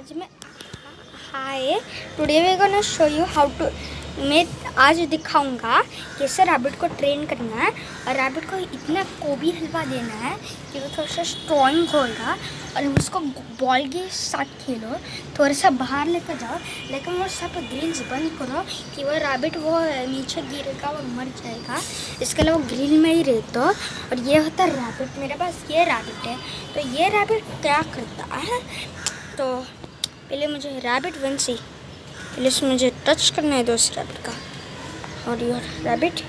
आज मैं hi today we gonna show you how to मैं आज दिखाऊंगा कैसे रैबिट को ट्रेन करना है। और रैबिट को इतना कोबी हलवा देना है कि वो थोड़ा सा स्ट्रॉन्ग होएगा और उसको बॉल के साथ खेलो, थोड़ा सा बाहर लेकर जाओ, लेकिन वो सब ग्रिल्स बंद करो कि वो रैबिट वो नीचे गिरेगा, वो मर जाएगा। इसके लिए वो ग्रिल में ही रहते हो। और ये होता है रैबिट। मेरे पास ये रैबिट है। तो ये रैबिट क्या करता है, तो पहले मुझे रैबिट वन सी पहले से मुझे टच करना है दोस्त रैबिट का। और ये रैबिट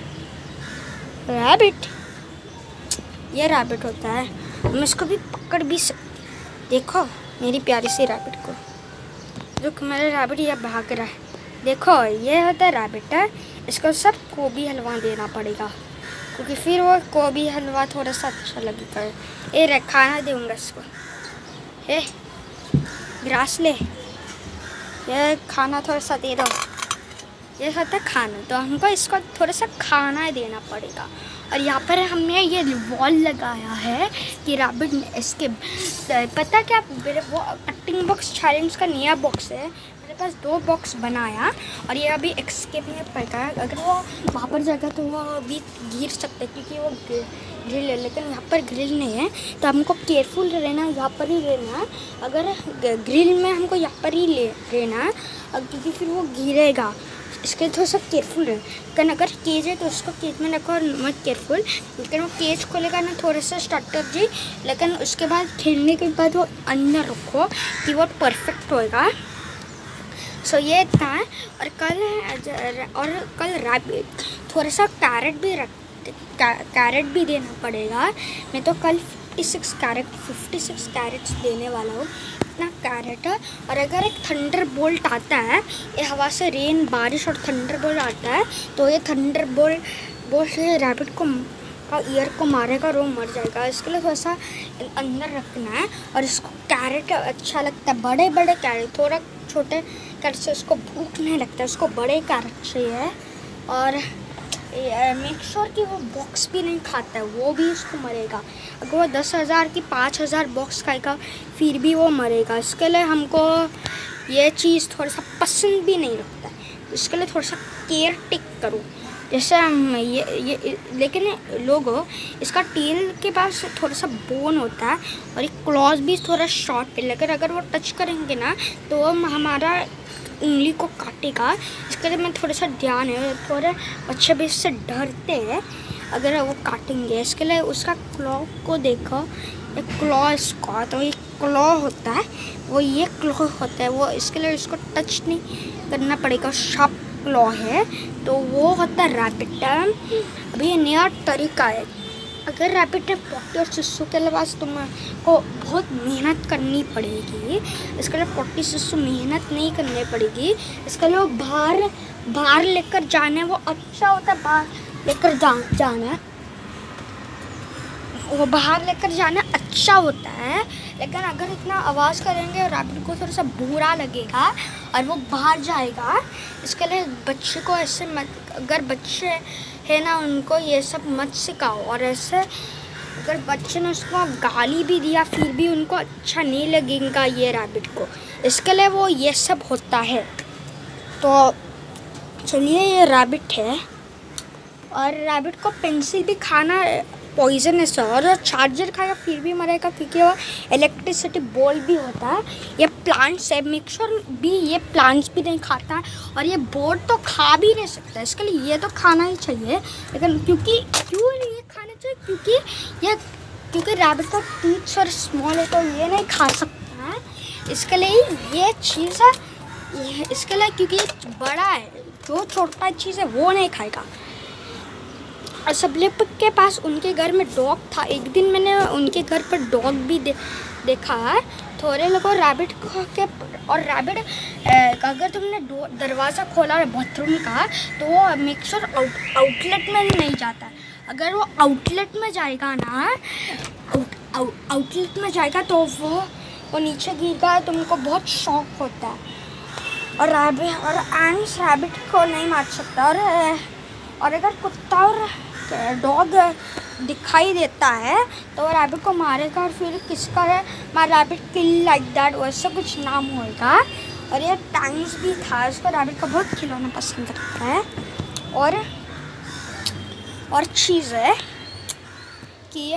ये रैबिट होता है, हम इसको भी पकड़ भी सकते। देखो मेरी प्यारी सी रैबिट को, जो मेरा रैबिट ये भाग रहा है। देखो ये होता है रैबिट है। इसको सब गोभी हलवा देना पड़ेगा क्योंकि फिर वो गोभी हलवा थोड़ा सा अच्छा लगेगा। ये खाना दूंगा इसको, हे ग्रास ले, ये खाना थोड़ा सा दे दो। ये होता है खाना, तो हमको इसको थोड़ा सा खाना देना पड़ेगा। और यहाँ पर हमने ये वॉल लगाया है कि रैबिट इसके पता क्या, वो कटिंग बॉक्स चैलेंज का नया बॉक्स है। मेरे पास 2 बॉक्स बनाया और ये अभी एस्केप में पड़ता है। अगर वो वहाँ पर जाएगा तो वो अभी गिर सकता है क्योंकि वो ग्रिल है, लेकिन यहाँ पर ग्रिल नहीं है। तो हमको केयरफुल रहना है, यहाँ पर ही रहना है। अगर ग्रिल में हमको यहाँ पर ही रहना है क्योंकि फिर वो गिरेगा, इसके थोड़ा सा केयरफुल है। लेकिन अगर केज है तो उसको केज में रखो और मत केयरफुल। लेकिन वो केज खोलेगा ना थोड़ा सा स्टार्टर जी, लेकिन उसके बाद खेलने के बाद वो अंदर रखो कि वो परफेक्ट होएगा। सो ये इतना है। और कल रैबिट थोड़ा सा कैरेट भी देना पड़ेगा। मैं तो कल 56 कैरेट्स देने वाला हूँ, इतना कैरेट है। और अगर एक थंडर बोल्ट आता है, ये हवा से रेन बारिश और थंडर बोल्ट आता है, तो ये थंडर बोल्ट से रैबिट को ईयर को मारेगा और वो मर जाएगा। इसके लिए थोड़ा सा अंदर रखना है। और इसको कैरेट अच्छा लगता है, बड़े बड़े कैरेट, थोड़ा छोटे कैरेट से उसको भूख नहीं लगता है, उसको बड़े कैरेट चाहिए। और मेक श्योर कि वो बॉक्स भी नहीं खाता है, वो भी उसको मरेगा। अगर वो 10,000 की 5,000 बॉक्स खाएगा फिर भी वो मरेगा। इसके लिए हमको ये चीज़ थोड़ा सा पसंद भी नहीं लगता है, इसके लिए थोड़ा सा केयर टेक करो। जैसे हम ये लेकिन लोगों इसका टेल के पास थोड़ा सा बोन होता है और एक क्लॉज भी थोड़ा शॉर्ट है, लेकिन अगर वो टच करेंगे ना तो हमारा उंगली को काटेगा। इसके लिए मैं थोड़ा सा ध्यान है, थोड़े बच्चे भी इससे डरते हैं अगर वो काटेंगे। इसके लिए उसका क्लॉ को देखो, एक क्लॉ इसका तो एक क्लॉ होता है, वो ये क्लॉ होता है वो, इसके लिए उसको टच नहीं करना पड़ेगा, शार्प क्लॉ है। तो वो होता है रैबिट। अभी ये नया तरीका है। अगर रैबिट है पॉटी और सिस्सू के पास तुमको बहुत मेहनत करनी पड़ेगी। इसके लिए पॉटी सिस्सू मेहनत नहीं करनी पड़ेगी। इसके लिए वो बाहर लेकर जाना, वो अच्छा होता है बाहर लेकर जाना, वो बाहर लेकर जाना अच्छा होता है। लेकिन अगर इतना आवाज़ करेंगे और रैबिट को थोड़ा सा बुरा लगेगा और वो बाहर जाएगा। इसके लिए बच्चे को ऐसे मत, अगर बच्चे है ना उनको ये सब मत सिखाओ। और ऐसे अगर बच्चे ने उसको गाली भी दिया फिर भी उनको अच्छा नहीं लगेगा ये रैबिट को, इसके लिए वो ये सब होता है। तो चलिए ये रैबिट है। और रैबिट को पेंसिल भी खाना पॉइजनस है और चार्जर खाएगा फिर भी मरेगा क्योंकि वो इलेक्ट्रिसिटी बॉल भी होता है। ये प्लांट्स है, मेक श्योर भी ये प्लांट्स भी नहीं खाता है। और ये बोर्ड तो खा भी नहीं सकता, इसके लिए ये तो खाना ही चाहिए। लेकिन क्यों ये खाना चाहिए, क्योंकि रैबिट का टीथ और स्मॉल है तो ये नहीं खा सकता है। इसके लिए ये चीज़ है, इसके लिए क्योंकि ये बड़ा है, जो छोटा चीज़ है वो नहीं खाएगा। और सबलिप के पास उनके घर में डॉग था। एक दिन मैंने उनके घर पर डॉग भी देखा है। थोड़े लोगों रैबिट के, और रैबिट अगर तुमने दरवाज़ा खोला है बाथरूम का तो वो मेक श्योर आउटलेट में ही नहीं जाता है। अगर वो आउटलेट में जाएगा ना, आउटलेट में जाएगा तो वो नीचे गिरेगा, तुमको बहुत शौक होता है। और एंड्स रैबिट को नहीं मार सकता। और अगर कुत्ता और डॉग दिखाई देता है तो वो रैबिट को मारेगा और फिर किसका है my rabbit kill like that वैसा कुछ नाम होएगा। और ये टाइम्स भी था, इसको रैबिट को बहुत खिलौना पसंद करता है। और चीज़ है कि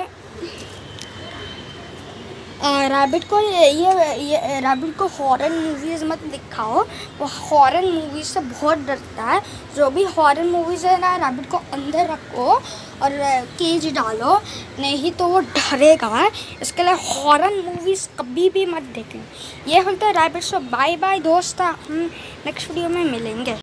रैबिट को ये रैबिट को हॉरर मूवीज़ मत दिखाओ, वो हॉरर मूवीज़ से बहुत डरता है। जो भी हॉरर मूवीज़ है ना, रैबिट को अंदर रखो और केज डालो, नहीं तो वो डरेगा। इसके लिए हॉरर मूवीज़ कभी भी मत देखें। ये होता है रैबिट। सो बाय बाय दोस्त, हम नेक्स्ट वीडियो में मिलेंगे।